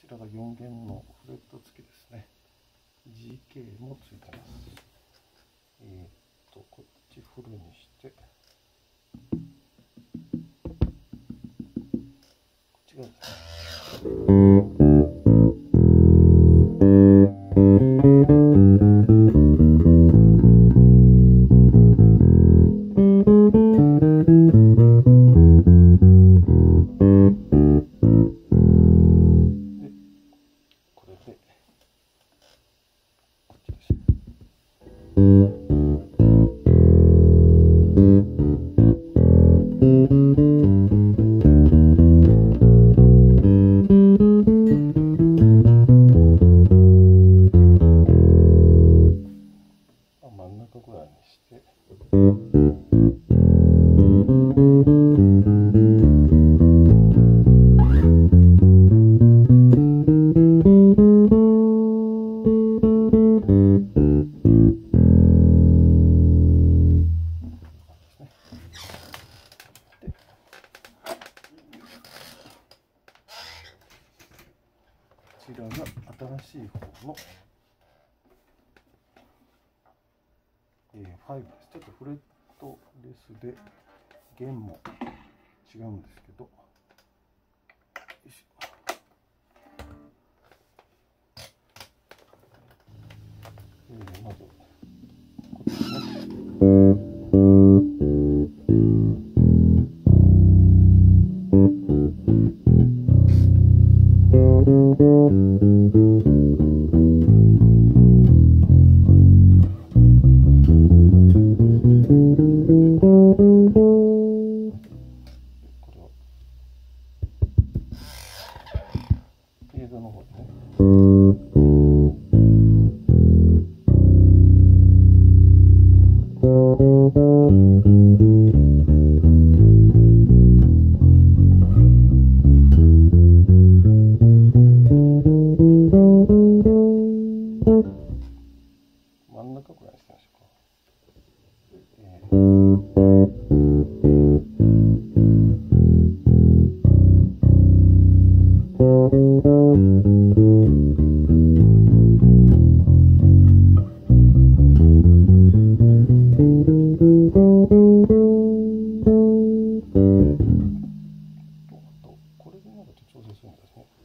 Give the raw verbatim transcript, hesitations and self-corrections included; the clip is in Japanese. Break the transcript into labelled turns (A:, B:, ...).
A: らがよんげんのフレット付きですね。 ジーケー もついてます。えっとこっちフルにしてこっちがですね真ん中ぐらいにして、こちらが新しい方のえー、ごです。ちょっとフレットレスで弦も違うんですけど、よいしょ。えー、まずこっちですね。映像の方ですね。真ん中くらいにしてみましょうか。えーこれでなんか調整するんですね。